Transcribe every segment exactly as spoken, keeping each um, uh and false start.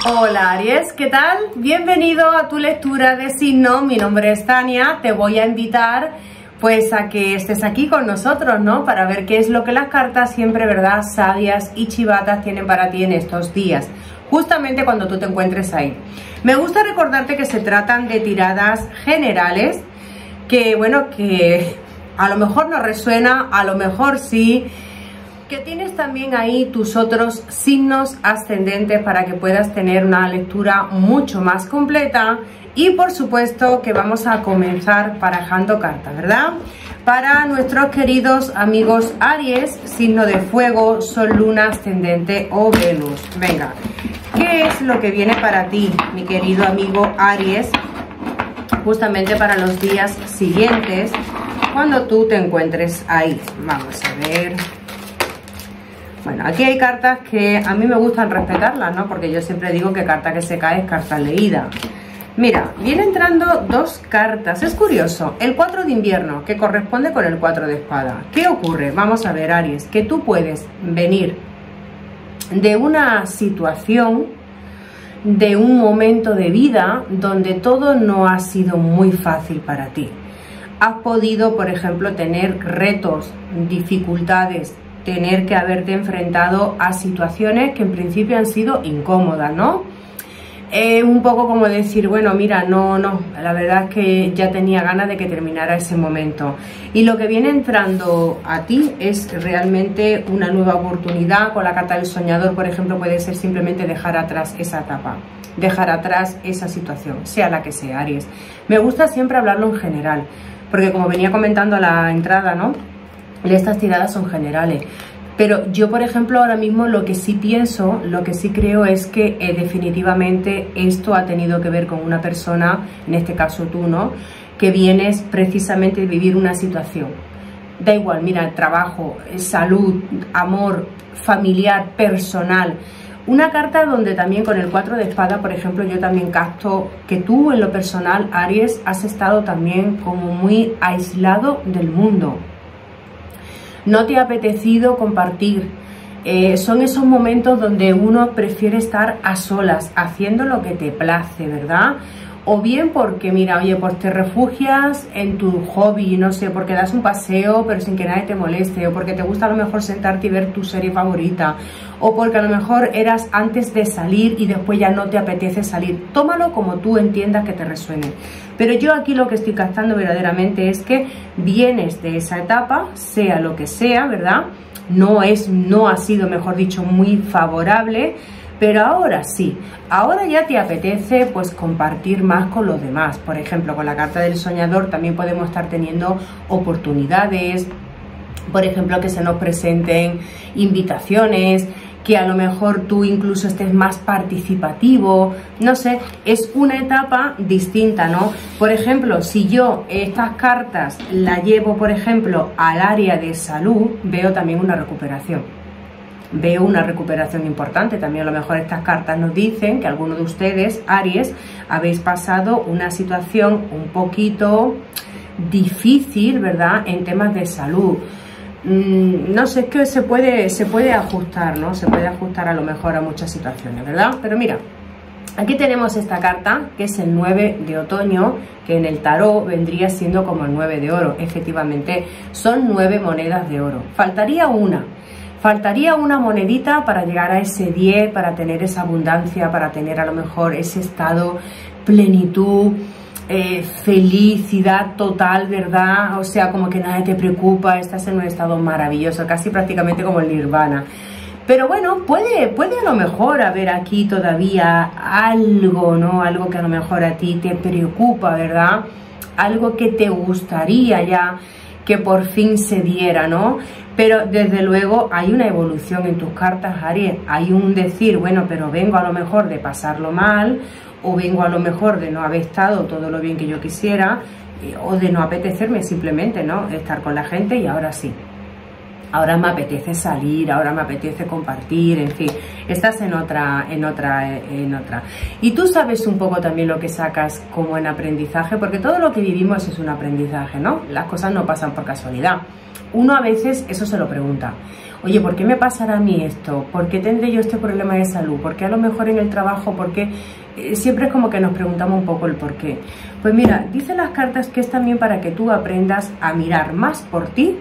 Hola Aries, ¿qué tal? Bienvenido a tu lectura de signos. Mi nombre es Tania. Te voy a invitar pues a que estés aquí con nosotros, ¿no? Para ver qué es lo que las cartas siempre, ¿verdad? Sabias y chivatas tienen para ti en estos días, justamente cuando tú te encuentres ahí. Me gusta recordarte que se tratan de tiradas generales, que bueno, que a lo mejor no resuena, a lo mejor sí, que tienes también ahí tus otros signos ascendentes para que puedas tener una lectura mucho más completa. Y por supuesto que vamos a comenzar barajando cartas, ¿verdad? Para nuestros queridos amigos Aries, signo de fuego, Sol, Luna, ascendente o Venus. Venga, ¿qué es lo que viene para ti, mi querido amigo Aries? Justamente para los días siguientes, cuando tú te encuentres ahí. Vamos a ver. Bueno, aquí hay cartas que a mí me gustan respetarlas, ¿no? Porque yo siempre digo que carta que se cae es carta leída. Mira, viene entrando dos cartas. Es curioso, el cuatro de invierno, que corresponde con el cuatro de espada. ¿Qué ocurre? Vamos a ver, Aries, que tú puedes venir de una situación, de un momento de vida donde todo no ha sido muy fácil para ti. Has podido, por ejemplo, tener retos, dificultades, tener que haberte enfrentado a situaciones que en principio han sido incómodas, ¿no? Es eh, un poco como decir, bueno, mira, no, no, la verdad es que ya tenía ganas de que terminara ese momento. Y lo que viene entrando a ti es realmente una nueva oportunidad. Con la carta del soñador, por ejemplo, puede ser simplemente dejar atrás esa etapa, dejar atrás esa situación, sea la que sea, Aries. Me gusta siempre hablarlo en general, porque como venía comentando a la entrada, ¿no? Estas tiradas son generales, pero yo, por ejemplo, ahora mismo lo que sí pienso, lo que sí creo es que eh, definitivamente esto ha tenido que ver con una persona, en este caso tú, ¿no? Que vienes precisamente de vivir una situación. Da igual, mira, trabajo, salud, amor, familiar, personal. Una carta donde también con el cuatro de espada, por ejemplo, yo también capto que tú en lo personal, Aries, has estado también como muy aislado del mundo. No te ha apetecido compartir. Eh, son esos momentos donde uno prefiere estar a solas, haciendo lo que te place, ¿verdad? O bien porque, mira, oye, pues te refugias en tu hobby, no sé, porque das un paseo pero sin que nadie te moleste, o porque te gusta a lo mejor sentarte y ver tu serie favorita, o porque a lo mejor eras antes de salir y después ya no te apetece salir. Tómalo como tú entiendas que te resuene. Pero yo aquí lo que estoy captando verdaderamente es que vienes de esa etapa, sea lo que sea, ¿verdad? No es, no ha sido, mejor dicho, muy favorable. Pero ahora sí, ahora ya te apetece pues compartir más con los demás. Por ejemplo, con la carta del soñador también podemos estar teniendo oportunidades, por ejemplo, que se nos presenten invitaciones, que a lo mejor tú incluso estés más participativo, no sé, es una etapa distinta, ¿no? Por ejemplo, si yo estas cartas las llevo, por ejemplo, al área de salud, veo también una recuperación. Veo una recuperación importante. También a lo mejor estas cartas nos dicen que algunos de ustedes, Aries, habéis pasado una situación un poquito difícil, ¿verdad? En temas de salud. Mm, no sé, es que se puede, se puede ajustar, ¿no? Se puede ajustar a lo mejor a muchas situaciones, ¿verdad? Pero mira, aquí tenemos esta carta, que es el nueve de otoño, que en el tarot vendría siendo como el nueve de oro. Efectivamente, son nueve monedas de oro. Faltaría una. Faltaría una monedita para llegar a ese diez, para tener esa abundancia, para tener a lo mejor ese estado, plenitud, eh, felicidad total, ¿verdad? O sea, como que nada te preocupa, estás en un estado maravilloso, casi prácticamente como el nirvana. Pero bueno, puede, puede a lo mejor haber aquí todavía algo, ¿no? Algo que a lo mejor a ti te preocupa, ¿verdad? Algo que te gustaría ya que por fin se diera, ¿no? Pero desde luego hay una evolución en tus cartas, Aries. Hay un decir, bueno, pero vengo a lo mejor de pasarlo mal, o vengo a lo mejor de no haber estado todo lo bien que yo quisiera, o de no apetecerme simplemente, ¿no? Estar con la gente y ahora sí. Ahora me apetece salir, ahora me apetece compartir, en fin. estás en otra, en otra, en otra. Y tú sabes un poco también lo que sacas como en aprendizaje, porque todo lo que vivimos es un aprendizaje, ¿no? Las cosas no pasan por casualidad. Uno a veces eso se lo pregunta. Oye, ¿por qué me pasará a mí esto? ¿Por qué tendré yo este problema de salud? ¿Por qué a lo mejor en el trabajo? ¿Por qué? Eh, siempre es como que nos preguntamos un poco el por qué. Pues mira, dicen las cartas que es también para que tú aprendas a mirar más por ti,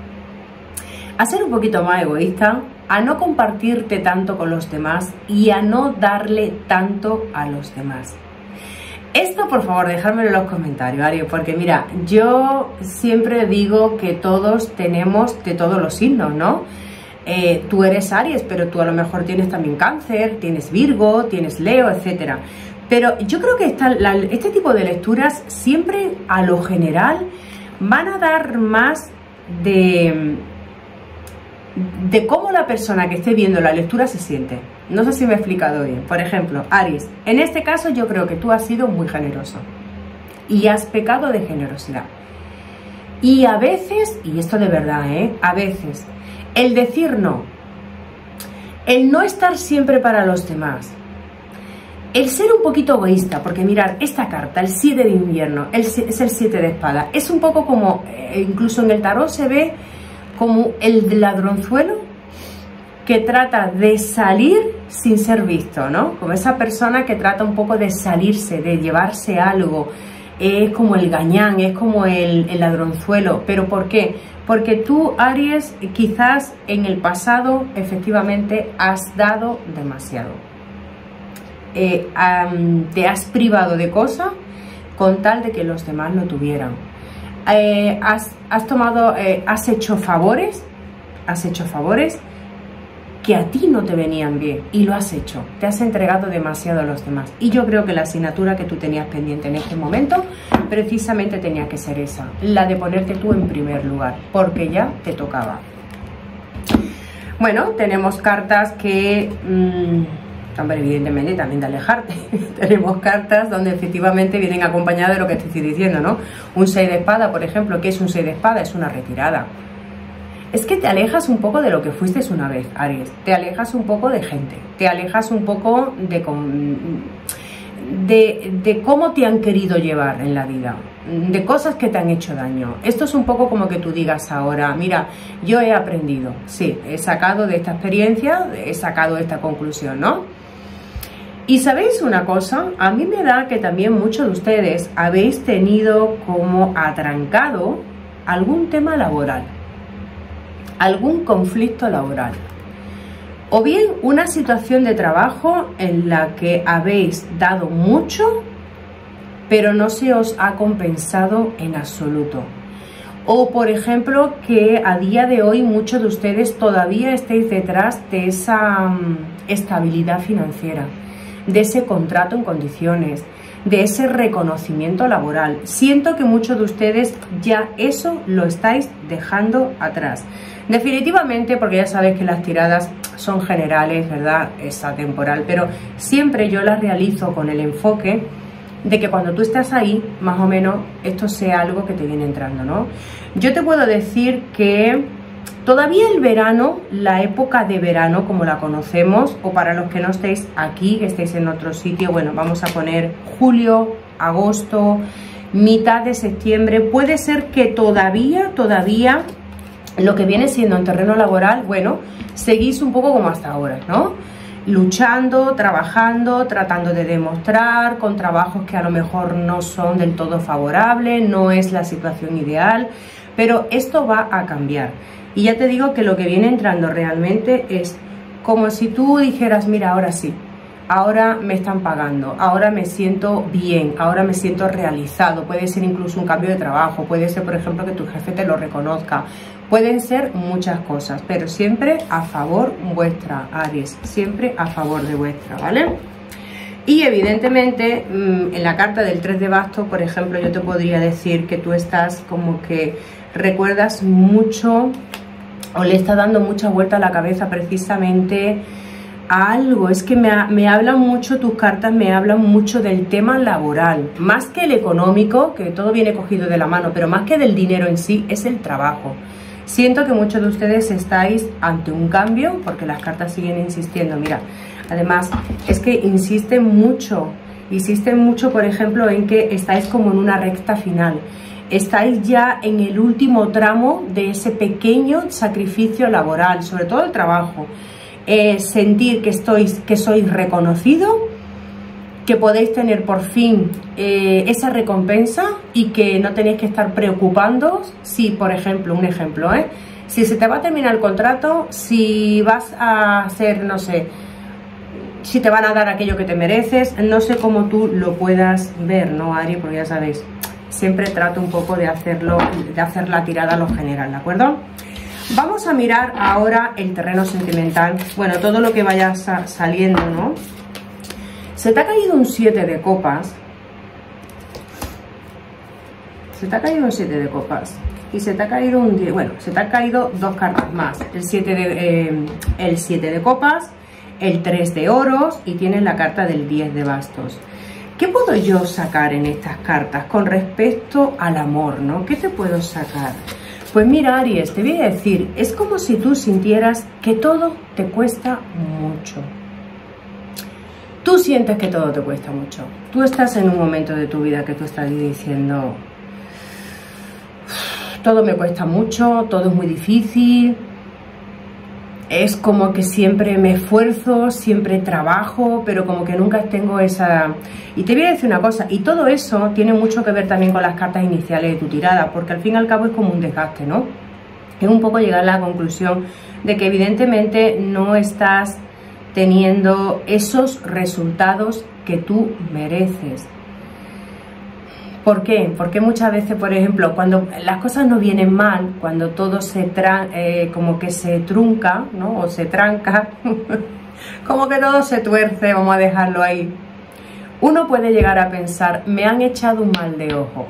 a ser un poquito más egoísta, a no compartirte tanto con los demás y a no darle tanto a los demás. Esto, por favor, dejármelo en los comentarios, Aries, porque mira, yo siempre digo que todos tenemos de todos los signos, ¿no? Eh, tú eres Aries, pero tú a lo mejor tienes también Cáncer, tienes Virgo, tienes Leo, etcétera. Pero yo creo que esta, la, este tipo de lecturas siempre, a lo general, van a dar más de, de cómo la persona que esté viendo la lectura se siente. No sé si me he explicado bien. Por ejemplo, Aries, en este caso yo creo que tú has sido muy generoso y has pecado de generosidad. Y a veces, y esto de verdad, ¿eh? A veces, el decir no, el no estar siempre para los demás, el ser un poquito egoísta, porque mirad, esta carta, el siete de invierno, el, es el siete de espada, es un poco como, eh, incluso en el tarot se ve como el ladronzuelo que trata de salir sin ser visto, ¿no? Como esa persona que trata un poco de salirse, de llevarse algo. Es como el gañán, es como el, el ladronzuelo. ¿Pero por qué? Porque tú, Aries, quizás en el pasado efectivamente has dado demasiado. Eh, um, te has privado de cosas con tal de que los demás lo tuvieran. Eh, has, has tomado, eh, has hecho favores, has hecho favores que a ti no te venían bien y lo has hecho, te has entregado demasiado a los demás. Y yo creo que la asignatura que tú tenías pendiente en este momento precisamente tenía que ser esa, la de ponerte tú en primer lugar, porque ya te tocaba. Bueno, tenemos cartas que, mmm, hombre, evidentemente también de alejarte. Tenemos cartas donde efectivamente vienen acompañadas de lo que te estoy diciendo, ¿no? Un seis de espada, por ejemplo, ¿qué es un seis de espada? Es una retirada. Es que te alejas un poco de lo que fuiste una vez, Aries. Te alejas un poco de gente. Te alejas un poco de, de, de cómo te han querido llevar en la vida. De cosas que te han hecho daño. Esto es un poco como que tú digas ahora, mira, yo he aprendido. Sí, he sacado de esta experiencia, he sacado esta conclusión, ¿no? Y ¿sabéis una cosa? A mí me da que también muchos de ustedes habéis tenido como atrancado algún tema laboral. Algún conflicto laboral o bien una situación de trabajo en la que habéis dado mucho pero no se os ha compensado en absoluto, o por ejemplo que a día de hoy muchos de ustedes todavía estéis detrás de esa um, estabilidad financiera, de ese contrato en condiciones, de ese reconocimiento laboral. Siento que muchos de ustedes ya eso lo estáis dejando atrás. Definitivamente, porque ya sabes que las tiradas son generales, ¿verdad? Es atemporal, pero siempre yo las realizo con el enfoque de que cuando tú estás ahí, más o menos, esto sea algo que te viene entrando, ¿no? Yo te puedo decir que todavía el verano, la época de verano como la conocemos, o para los que no estéis aquí, que estéis en otro sitio, bueno, vamos a poner julio, agosto, mitad de septiembre, puede ser que todavía, todavía lo que viene siendo en terreno laboral, bueno, seguís un poco como hasta ahora, ¿no? Luchando, trabajando, tratando de demostrar, con trabajos que a lo mejor no son del todo favorables, no es la situación ideal, pero esto va a cambiar. Y ya te digo que lo que viene entrando realmente es como si tú dijeras, mira, ahora sí, ahora me están pagando, ahora me siento bien, ahora me siento realizado. Puede ser incluso un cambio de trabajo, puede ser, por ejemplo, que tu jefe te lo reconozca. Pueden ser muchas cosas, pero siempre a favor vuestra, Aries, siempre a favor de vuestra, ¿vale? Y evidentemente en la carta del tres de bastos, por ejemplo, yo te podría decir que tú estás como que recuerdas mucho o le está dando mucha vuelta a la cabeza precisamente a algo. Es que me, me hablan mucho tus cartas, me hablan mucho del tema laboral, más que el económico, que todo viene cogido de la mano, pero más que del dinero en sí, es el trabajo. Siento que muchos de ustedes estáis ante un cambio, porque las cartas siguen insistiendo. Mira, además es que insisten mucho, insisten mucho, por ejemplo, en que estáis como en una recta final. Estáis ya en el último tramo de ese pequeño sacrificio laboral, sobre todo el trabajo. Eh, sentir que, estois, que sois reconocido, que podéis tener por fin eh, esa recompensa y que no tenéis que estar preocupándoos si, por ejemplo, un ejemplo, ¿eh? si se te va a terminar el contrato, si vas a hacer, no sé, si te van a dar aquello que te mereces, no sé cómo tú lo puedas ver, ¿no, Aries? Porque ya sabéis, siempre trato un poco de hacerlo, de hacer la tirada a lo general, ¿de acuerdo? Vamos a mirar ahora el terreno sentimental, bueno, todo lo que vaya sa saliendo, ¿no? Se te ha caído un siete de copas, se te ha caído un siete de copas y se te ha caído un diez, bueno, se te han caído dos cartas más, el siete de, eh, el siete de copas, el tres de oros y tienes la carta del diez de bastos. ¿Qué puedo yo sacar en estas cartas con respecto al amor, ¿no? ¿Qué te puedo sacar? Pues mira, Aries, te voy a decir, es como si tú sintieras que todo te cuesta mucho. Tú sientes que todo te cuesta mucho. Tú estás en un momento de tu vida que tú estás diciendo, todo me cuesta mucho, todo es muy difícil. Es como que siempre me esfuerzo, siempre trabajo, pero como que nunca tengo esa... Y te voy a decir una cosa, y todo eso tiene mucho que ver también con las cartas iniciales de tu tirada, porque al fin y al cabo es como un desgaste, ¿no? Es un poco llegar a la conclusión de que evidentemente no estás teniendo esos resultados que tú mereces. ¿Por qué? Porque muchas veces, por ejemplo, cuando las cosas no vienen mal, cuando todo se tra eh, como que se trunca, ¿no? O se tranca, como que todo se tuerce, vamos a dejarlo ahí. Uno puede llegar a pensar, me han echado un mal de ojo.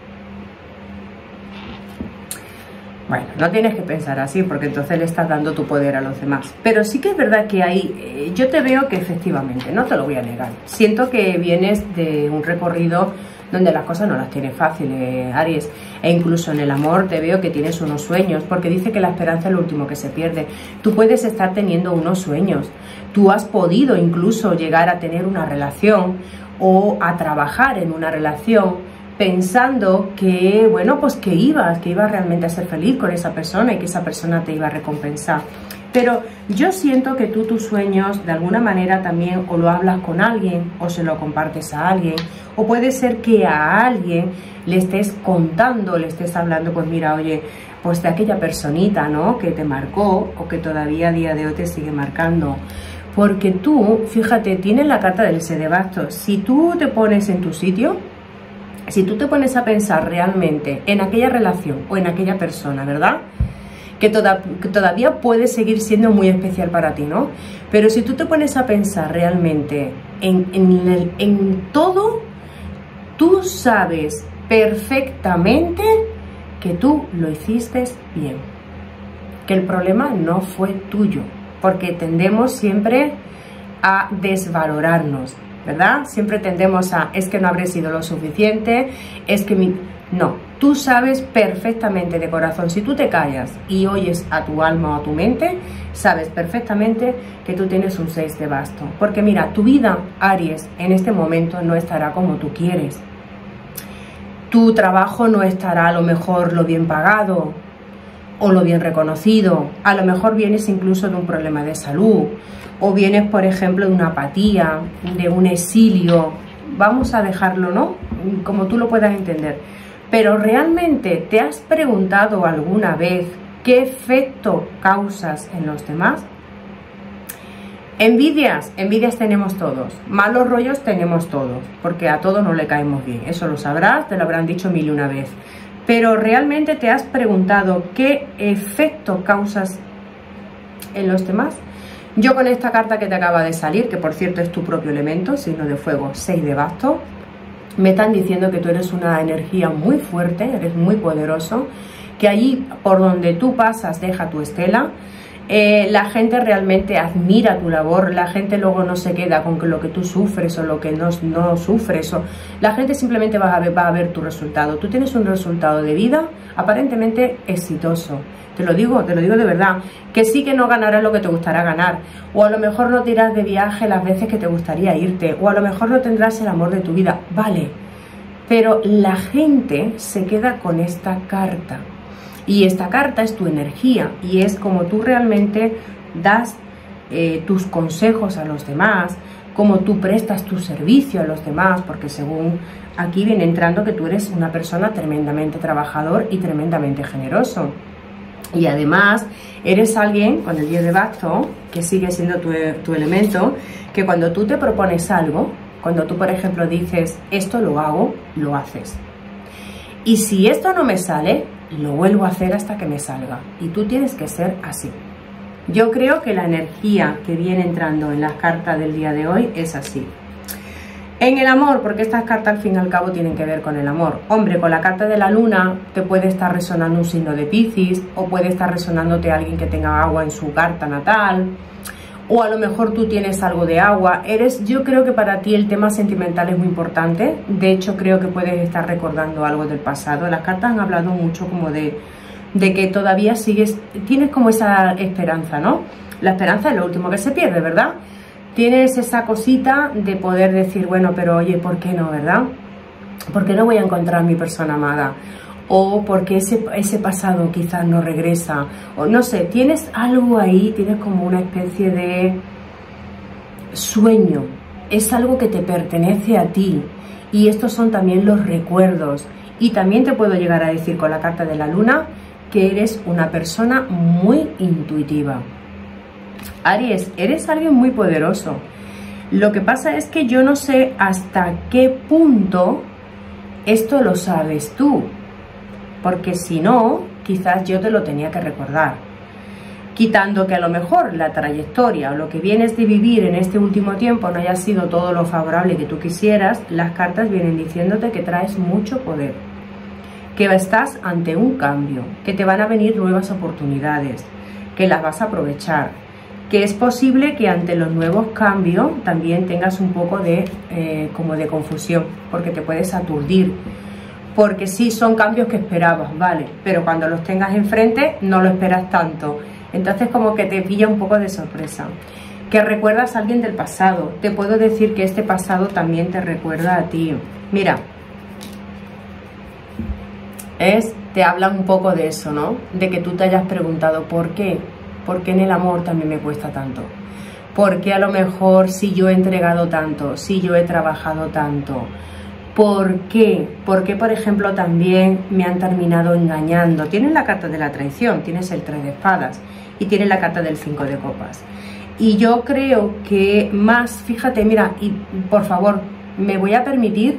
Bueno, no tienes que pensar así, porque entonces le estás dando tu poder a los demás. Pero sí que es verdad que hay, eh, yo te veo que efectivamente, no te lo voy a negar. Siento que vienes de un recorrido donde las cosas no las tienes fáciles, Aries. E incluso en el amor te veo que tienes unos sueños, porque dice que la esperanza es lo último que se pierde. Tú puedes estar teniendo unos sueños. Tú has podido incluso llegar a tener una relación o a trabajar en una relación pensando que, bueno, pues que ibas, que ibas realmente a ser feliz con esa persona y que esa persona te iba a recompensar. Pero yo siento que tú tus sueños de alguna manera también o lo hablas con alguien o se lo compartes a alguien, o puede ser que a alguien le estés contando, le estés hablando, pues mira, oye, pues de aquella personita, ¿no? Que te marcó o que todavía a día de hoy te sigue marcando. Porque tú, fíjate, tienes la carta del seis de bastos. Si tú te pones en tu sitio, si tú te pones a pensar realmente en aquella relación o en aquella persona, ¿verdad? Que, toda, que todavía puede seguir siendo muy especial para ti, ¿no? Pero si tú te pones a pensar realmente en, en, el, en todo, tú sabes perfectamente que tú lo hiciste bien, que el problema no fue tuyo, porque tendemos siempre a desvalorarnos, ¿verdad? Siempre tendemos a, es que no habré sido lo suficiente, es que mi... No, tú sabes perfectamente de corazón, si tú te callas y oyes a tu alma o a tu mente, sabes perfectamente que tú tienes un seis de bastos. Porque mira, tu vida, Aries, en este momento no estará como tú quieres. Tu trabajo no estará a lo mejor lo bien pagado o lo bien reconocido. A lo mejor vienes incluso de un problema de salud o vienes, por ejemplo, de una apatía, de un exilio. Vamos a dejarlo, ¿no? Como tú lo puedas entender. Pero ¿realmente te has preguntado alguna vez qué efecto causas en los demás? Envidias, envidias tenemos todos, malos rollos tenemos todos, porque a todos no le caemos bien, eso lo sabrás, te lo habrán dicho mil y una vez. Pero ¿realmente te has preguntado qué efecto causas en los demás? Yo con esta carta que te acaba de salir, que por cierto es tu propio elemento, signo de fuego, seis de bastos, me están diciendo que tú eres una energía muy fuerte, eres muy poderoso, que allí por donde tú pasas deja tu estela, Eh, la gente realmente admira tu labor, la gente luego no se queda con lo que tú sufres o lo que no, no sufres, o la gente simplemente va a, ver, va a ver tu resultado. Tú tienes un resultado de vida aparentemente exitoso, te lo digo, te lo digo de verdad, que sí que no ganarás lo que te gustará ganar, o a lo mejor no te irás de viaje las veces que te gustaría irte, o a lo mejor no tendrás el amor de tu vida, vale, pero la gente se queda con esta carta. Y esta carta es tu energía y es como tú realmente das eh, tus consejos a los demás, como tú prestas tu servicio a los demás, porque según aquí viene entrando que tú eres una persona tremendamente trabajador y tremendamente generoso. Y además eres alguien con el diez de bastos, que sigue siendo tu, tu elemento, que cuando tú te propones algo, cuando tú por ejemplo dices esto lo hago, lo haces. Y si esto no me sale, lo vuelvo a hacer hasta que me salga. Y tú tienes que ser así. Yo creo que la energía que viene entrando en las cartas del día de hoy es así. En el amor, porque estas cartas al fin y al cabo tienen que ver con el amor. Hombre, con la carta de la luna te puede estar resonando un signo de Piscis, o puede estar resonándote alguien que tenga agua en su carta natal, o a lo mejor tú tienes algo de agua. Eres, yo creo que para ti el tema sentimental es muy importante. De hecho, creo que puedes estar recordando algo del pasado. Las cartas han hablado mucho como de, de que todavía sigues, tienes como esa esperanza, ¿no? La esperanza es lo último que se pierde, ¿verdad? Tienes esa cosita de poder decir, bueno, pero oye, ¿por qué no, verdad? ¿Por qué no voy a encontrar a mi persona amada? O porque ese, ese pasado quizás no regresa, o no sé, tienes algo ahí, tienes como una especie de sueño, es algo que te pertenece a ti, y estos son también los recuerdos. Y también te puedo llegar a decir con la carta de la luna que eres una persona muy intuitiva. Aries, eres alguien muy poderoso. Lo que pasa es que yo no sé hasta qué punto esto lo sabes tú, porque si no, quizás yo te lo tenía que recordar. Quitando que a lo mejor la trayectoria o lo que vienes de vivir en este último tiempo no haya sido todo lo favorable que tú quisieras, las cartas vienen diciéndote que traes mucho poder, que estás ante un cambio, que te van a venir nuevas oportunidades, que las vas a aprovechar, que es posible que ante los nuevos cambios también tengas un poco de, eh, como de confusión, porque te puedes aturdir. Porque sí, son cambios que esperabas, vale, pero cuando los tengas enfrente no lo esperas tanto. Entonces como que te pilla un poco de sorpresa. Que recuerdas a alguien del pasado. Te puedo decir que este pasado también te recuerda a ti. Mira, es, te habla un poco de eso, ¿no? De que tú te hayas preguntado ¿por qué? ¿Por qué en el amor también me cuesta tanto? ¿Por qué a lo mejor si yo he entregado tanto? Si yo he trabajado tanto. ¿Por qué? ¿Por qué, por ejemplo, también me han terminado engañando? Tienes la carta de la traición, tienes el tres de espadas y tienes la carta del cinco de copas. Y yo creo que más, fíjate, mira, y por favor, me voy a permitir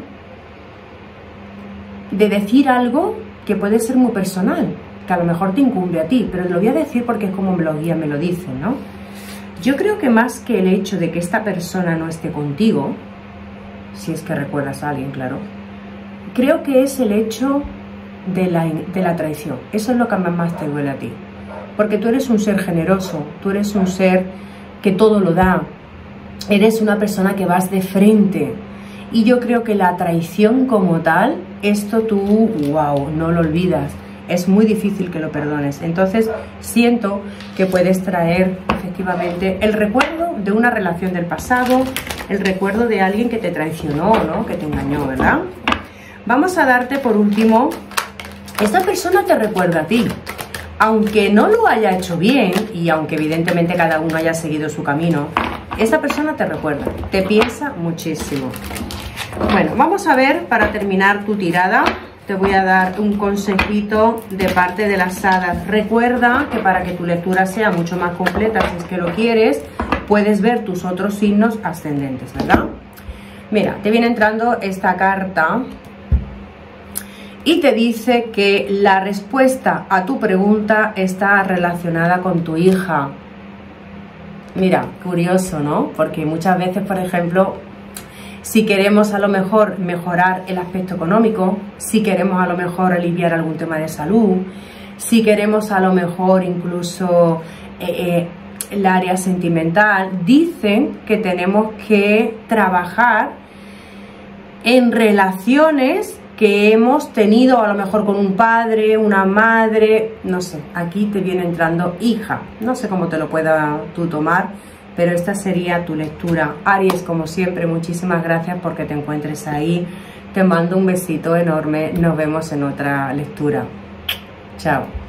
de decir algo que puede ser muy personal, que a lo mejor te incumbe a ti, pero lo voy a decir porque es como me lo guía, me lo dicen, ¿no? Yo creo que más que el hecho de que esta persona no esté contigo, si es que recuerdas a alguien, claro, creo que es el hecho de la, de la traición. Eso es lo que más te duele a ti, porque tú eres un ser generoso, tú eres un ser que todo lo da, eres una persona que vas de frente, y yo creo que la traición como tal, esto tú, wow, no lo olvidas, es muy difícil que lo perdones. Entonces siento que puedes traer efectivamente el recuerdo de una relación del pasado, el recuerdo de alguien que te traicionó, ¿no? Que te engañó, ¿verdad? Vamos a darte por último, esta persona te recuerda a ti, aunque no lo haya hecho bien y aunque evidentemente cada uno haya seguido su camino, esta persona te recuerda, te piensa muchísimo. Bueno, vamos a ver, para terminar tu tirada, te voy a dar un consejito de parte de las hadas. Recuerda que para que tu lectura sea mucho más completa, si es que lo quieres, puedes ver tus otros signos ascendentes, ¿verdad? Mira, te viene entrando esta carta y te dice que la respuesta a tu pregunta está relacionada con tu hija. Mira, curioso, ¿no? Porque muchas veces, por ejemplo, si queremos a lo mejor mejorar el aspecto económico, si queremos a lo mejor aliviar algún tema de salud, si queremos a lo mejor incluso eh, el área sentimental, dicen que tenemos que trabajar en relaciones que hemos tenido a lo mejor con un padre, una madre, no sé, aquí te viene entrando hija, no sé cómo te lo pueda tú tomar, pero esta sería tu lectura. Aries, como siempre, muchísimas gracias porque te encuentres ahí, te mando un besito enorme, nos vemos en otra lectura. Chao.